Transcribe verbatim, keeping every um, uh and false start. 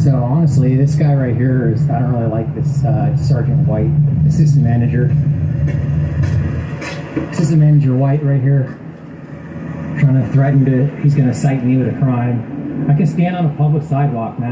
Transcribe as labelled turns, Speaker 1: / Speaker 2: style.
Speaker 1: So honestly, this guy right here is, I don't really like this uh, Sergeant White, assistant manager. Assistant manager White right here, trying to threaten to, he's going to cite me with a crime. I can stand on a public sidewalk, man.